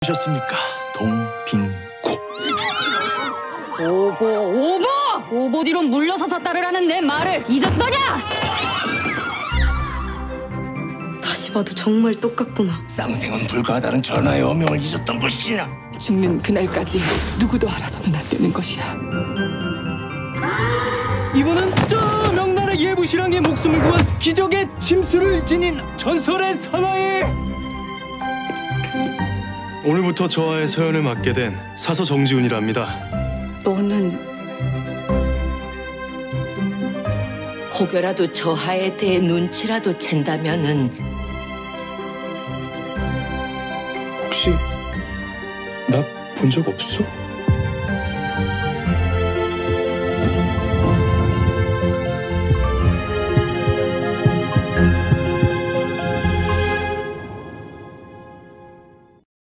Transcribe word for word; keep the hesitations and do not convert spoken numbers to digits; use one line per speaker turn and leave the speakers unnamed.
보셨습니까? 동빙고.
오보 오보! 오보 뒤로 물러서서 따르라는 내 말을 잊었더냐?
다시 봐도 정말 똑같구나.
쌍생은 불가하다는 전하의 어명을 잊었던 것이냐?
죽는 그날까지 누구도 알아서는 안 되는 것이야.
이분은 저 명나라 예부신랑의 목숨을 구한 기적의 침수를 지닌 전설의 사나이.
오늘부터 저와의 서연을 맡게 된 사서 정지훈이랍니다.
너는
혹여라도 저하에 대해 눈치라도 챈다면은
혹시 나 본 적 없어?